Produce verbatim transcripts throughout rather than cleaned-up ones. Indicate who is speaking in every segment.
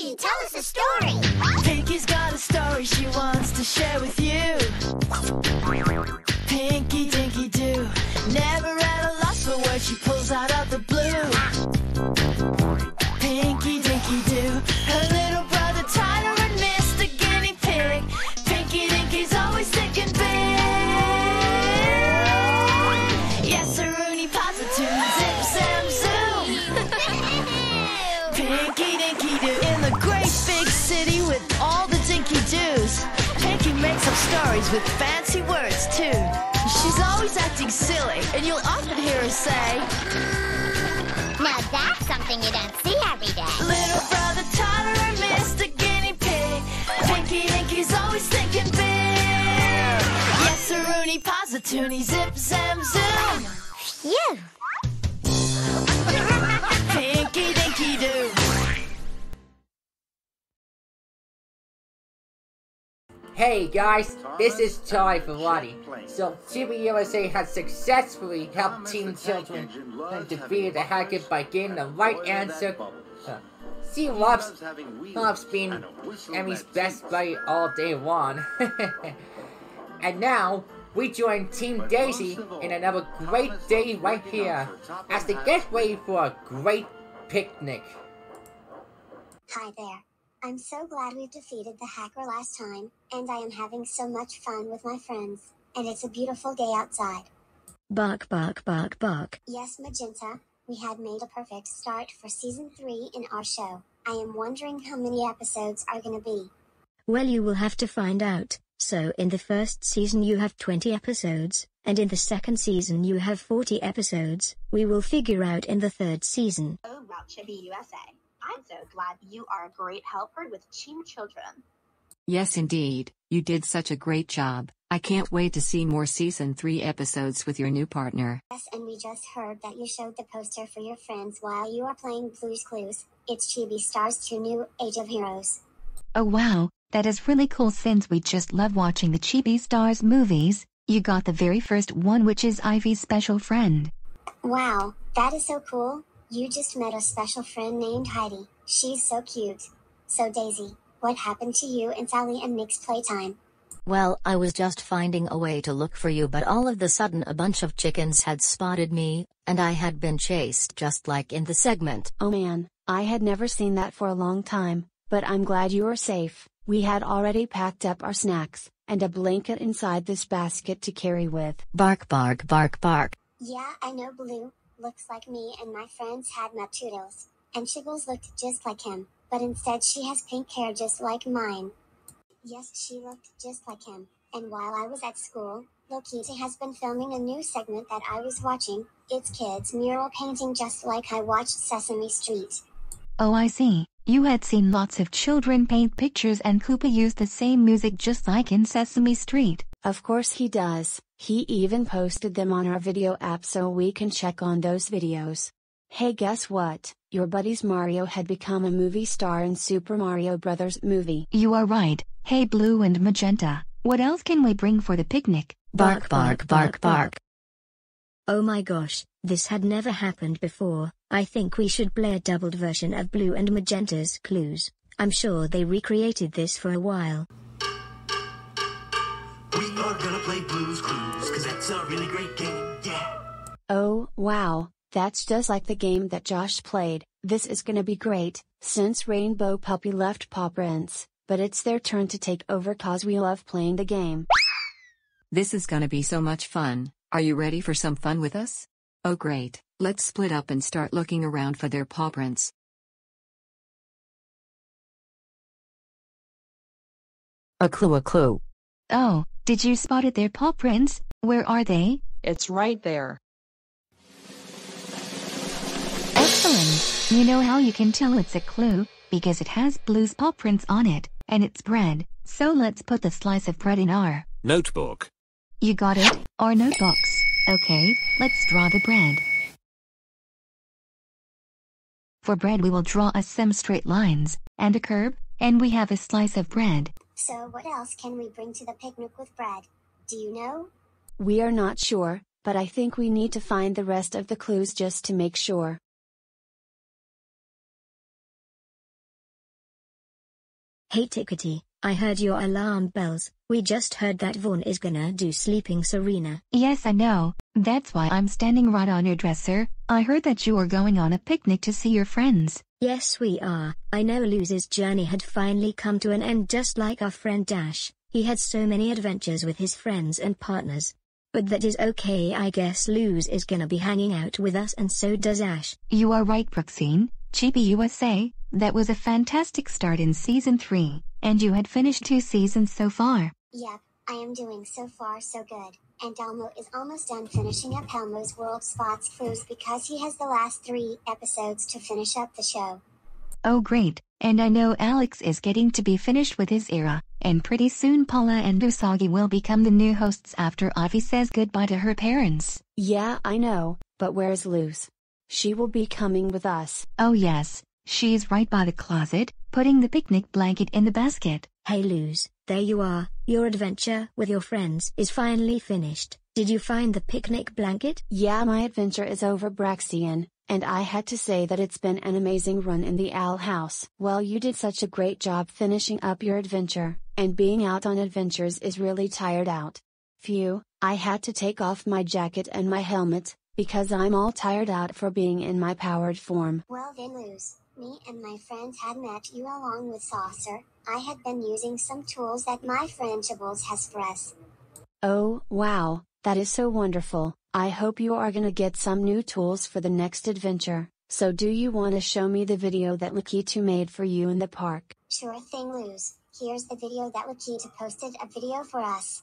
Speaker 1: Pinky, tell us a story.
Speaker 2: Pinky's got a story she wants to share with you. Pinky Dinky Doo, never at a loss for words she pulls out of the blue. Pinky Dinky Doo, her little brother Tyler admits the guinea pig. Pinky Dinky's always thinking big. Yes, a Rooney Positune, zip, zam, zoom. Pinky Dinky Doo, in the great big city with all the Dinky Doos. Pinky makes up stories with fancy words too. She's always acting silly, and you'll often hear her say,
Speaker 1: Now that's something you don't see every day.
Speaker 2: Little brother Tyler and Mister Guinea Pig. Pinky Dinky's always thinking big. Yes, a Rooney Positune, zip, zam, zoom.
Speaker 1: Phew.
Speaker 2: Pinky Dinky Doo.
Speaker 3: Hey guys, this is Charlie Vellotti. So, Chibi U S A has successfully helped teen children and defeated the hacker by getting the right answer. Uh, she loves, loves being Emmy's best buddy all day long. And now, we join Team Daisy in another great day right here as they get ready for a great picnic.
Speaker 4: Hi there. I'm so glad we've defeated the hacker last time, and I am having so much fun with my friends, and it's a beautiful day outside.
Speaker 5: Bark, bark, bark, bark.
Speaker 4: Yes, Magenta, we had made a perfect start for season three in our show. I am wondering how many episodes are gonna be.
Speaker 5: Well, you will have to find out. So in the first season you have twenty episodes, and in the second season you have forty episodes. We will figure out in the third season.
Speaker 6: Oh wow, Chibi U S A. I'm so glad you are a great helper with teen children.
Speaker 7: Yes indeed, you did such a great job. I can't wait to see more season three episodes with your new partner.
Speaker 4: Yes, and we just heard that you showed the poster for your friends while you are playing Blue's Clues. It's Chibi Stars two New Age of Heroes.
Speaker 8: Oh wow, that is really cool since we just love watching the Chibi Stars movies. You got the very first one, which is Ivy's special friend.
Speaker 4: Wow, that is so cool. You just met a special friend named Heidi. She's so cute. So Daisy, what happened to you and Sally and Nick's playtime?
Speaker 5: Well, I was just finding a way to look for you, but all of the sudden a bunch of chickens had spotted me, and I had been chased just like in the segment.
Speaker 9: Oh man, I had never seen that for a long time, but I'm glad you are safe. We had already packed up our snacks, and a blanket inside this basket to carry with.
Speaker 5: Bark, bark, bark, bark.
Speaker 4: Yeah, I know Blue. Looks like me and my friends had Maptoodles, and Chiggles looked just like him, but instead she has pink hair just like mine. Yes, she looked just like him, and while I was at school, Lokita has been filming a new segment that I was watching. It's kids mural painting just like I watched Sesame Street.
Speaker 8: Oh I see, you had seen lots of children paint pictures and Koopa used the same music just like in Sesame Street.
Speaker 9: Of course he does. He even posted them on our video app so we can check on those videos. Hey, guess what? Your buddies Mario had become a movie star in Super Mario Brothers movie.
Speaker 8: You are right. Hey Blue and Magenta, what else can we bring for the picnic?
Speaker 5: Bark, bark, bark, bark. Oh my gosh, this had never happened before. I think we should play a doubled version of Blue and Magenta's Clues. I'm sure they recreated this for a while.
Speaker 10: We are gonna play Blue's Clues, cause that's a really great game, yeah.
Speaker 9: Oh, wow, that's just like the game that Josh played. This is gonna be great, since Rainbow Puppy left Paw Prints, but it's their turn to take over cause we love playing the game.
Speaker 7: This is gonna be so much fun. Are you ready for some fun with us? Oh great, let's split up and start looking around for their paw prints.
Speaker 11: A clue, a clue.
Speaker 8: Oh, did you spot it, their paw prints? Where are they?
Speaker 11: It's right there.
Speaker 8: Excellent! You know how you can tell it's a clue? Because it has Blue's paw prints on it, and it's bread, so let's put the slice of bread in our
Speaker 12: notebook.
Speaker 8: You got it, our notebox. Okay, let's draw the bread. For bread we will draw us some straight lines, and a curve, and we have a slice of bread.
Speaker 4: So what else can we bring to the picnic with bread? Do you know?
Speaker 9: We are not sure, but I think we need to find the rest of the clues just to make sure.
Speaker 5: Hey Tickety, I heard your alarm bells. We just heard that Vaughn is gonna do Sleeping Serena.
Speaker 8: Yes, I know. That's why I'm standing right on your dresser. I heard that you are going on a picnic to see your friends.
Speaker 5: Yes, we are. I know Luz's journey had finally come to an end, just like our friend Dash. He had so many adventures with his friends and partners. But that is okay, I guess Luz is gonna be hanging out with us, and so does Ash.
Speaker 8: You are right, Brooksine. Chibi U S A, that was a fantastic start in season three, and you had finished two seasons so far.
Speaker 4: Yep, I am doing so far so good, and Elmo is almost done finishing up Elmo's World Spots Clues because he has the last three episodes to finish up the show.
Speaker 8: Oh great, and I know Alex is getting to be finished with his era, and pretty soon Paula and Usagi will become the new hosts after Avi says goodbye to her parents.
Speaker 9: Yeah, I know, but where's Luz? She will be coming with us.
Speaker 8: Oh yes, she's right by the closet, putting the picnic blanket in the basket.
Speaker 5: Hey Luz, there you are. Your adventure with your friends is finally finished. Did you find the picnic blanket?
Speaker 9: Yeah, my adventure is over, Braxian, and I had to say that it's been an amazing run in the Owl House. Well, you did such a great job finishing up your adventure, and being out on adventures is really tired out. Phew, I had to take off my jacket and my helmet, because I'm all tired out for being in my powered form.
Speaker 4: Well then Luz, me and my friends had met you along with Saucer. I had been using some tools that my friend Chibbles has for us.
Speaker 9: Oh, wow, that is so wonderful. I hope you are gonna get some new tools for the next adventure. So do you want to show me the video that Lakitu made for you in the park?
Speaker 4: Sure thing, Luz. Here's the video that Lakitu posted a video for us.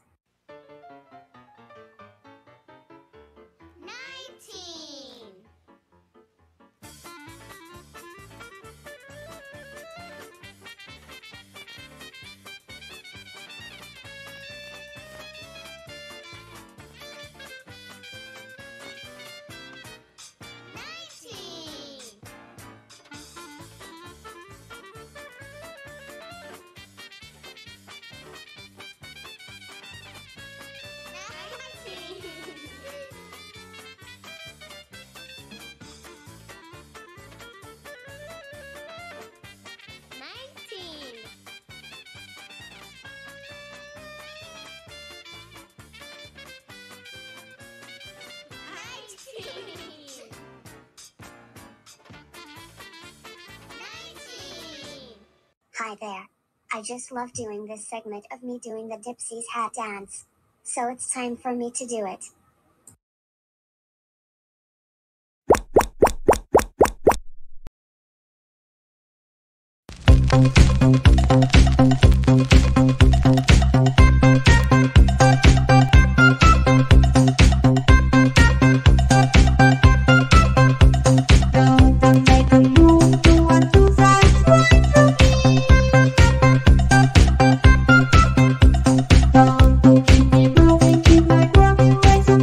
Speaker 4: Hi there. I just love doing this segment of me doing the Dipsy's hat dance. So it's time for me to do it.
Speaker 12: Keep me moving, keep my grumpy ways